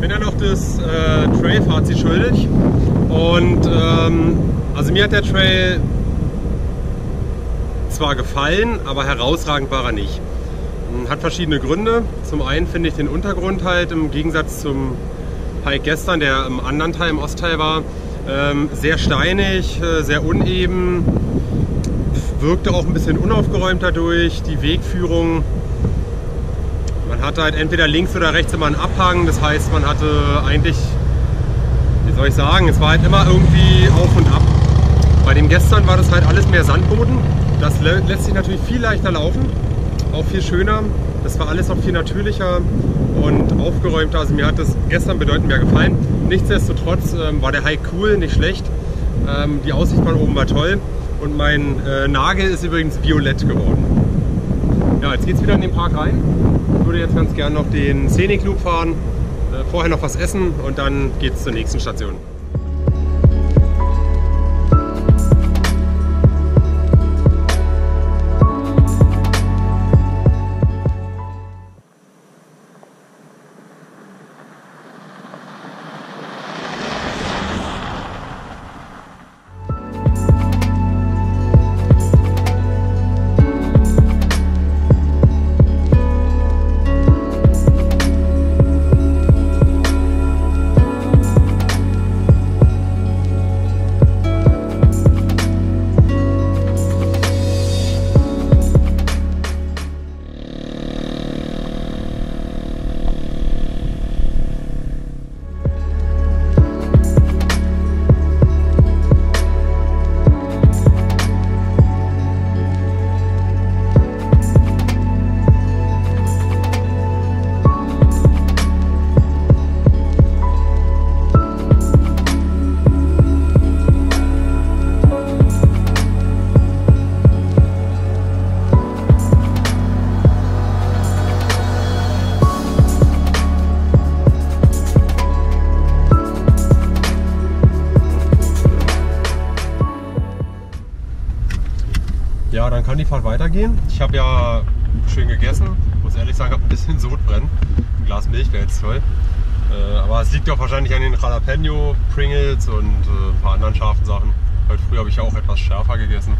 bin ja noch das Trail-Fazit schuldig. Und also mir hat der Trail zwar gefallen, aber herausragend war er nicht. Hat verschiedene Gründe. Zum einen finde ich den Untergrund halt im Gegensatz zum Hike gestern, der im anderen Teil, im Ostteil war, sehr steinig, sehr uneben, wirkte auch ein bisschen unaufgeräumt dadurch. Die Wegführung, man hatte halt entweder links oder rechts immer einen Abhang, das heißt, man hatte eigentlich, wie soll ich sagen, es war halt immer irgendwie auf und ab. Bei dem gestern war das halt alles mehr Sandboden. Das lässt sich natürlich viel leichter laufen, auch viel schöner. Das war alles auch viel natürlicher und aufgeräumter. Also mir hat das gestern bedeutend mehr gefallen. Nichtsdestotrotz war der Hike cool, nicht schlecht. Die Aussicht von oben war toll und mein Nagel ist übrigens violett geworden. Ja, jetzt geht es wieder in den Park rein. Ich würde jetzt ganz gerne noch den Scenic Loop fahren, vorher noch was essen und dann geht es zur nächsten Station. Ja, dann kann die Fahrt weitergehen. Ich habe ja schön gegessen, muss ehrlich sagen, habe ein bisschen Sodbrennen. Ein Glas Milch wäre jetzt toll. Aber es liegt auch wahrscheinlich an den Jalapeno, Pringles und ein paar anderen scharfen Sachen. Heute früh habe ich ja auch etwas schärfer gegessen.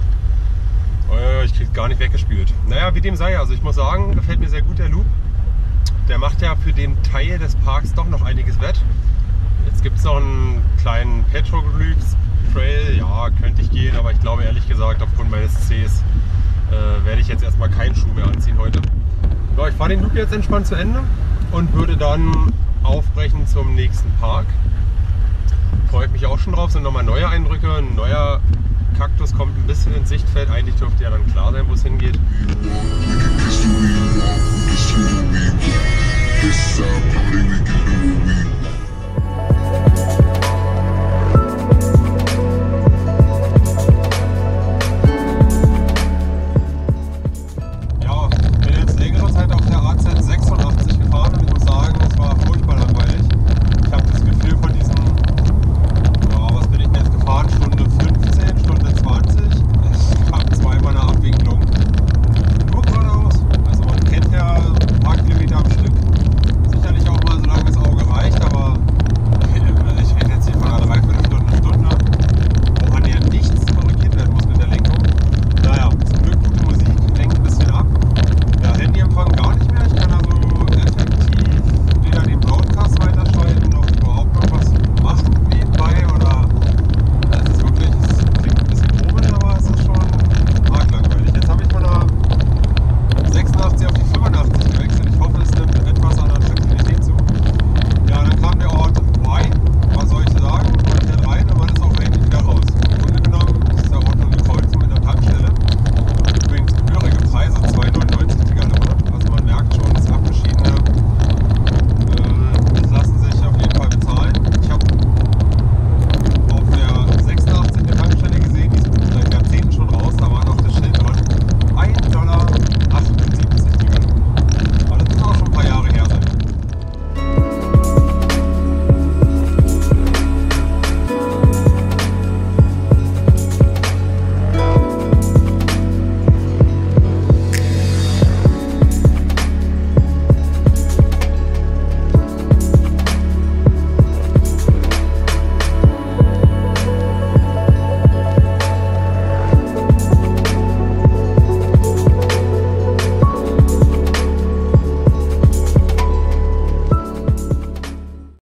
Ich kriege es gar nicht weggespült. Naja, wie dem sei, also ich muss sagen, gefällt mir sehr gut der Loop. Der macht ja für den Teil des Parks doch noch einiges wett. Jetzt gibt es noch einen kleinen Petroglyphs Trail, ja, könnte ich gehen, aber ich glaube ehrlich gesagt, aufgrund meines Cs werde ich jetzt erstmal keinen Schuh mehr anziehen heute. Ja, ich fahre den Loop jetzt entspannt zu Ende und würde dann aufbrechen zum nächsten Park. Freue ich mich auch schon drauf, sind nochmal neue Eindrücke, ein neuer Kaktus kommt ein bisschen ins Sichtfeld, eigentlich dürfte ja dann klar sein, wo es hingeht.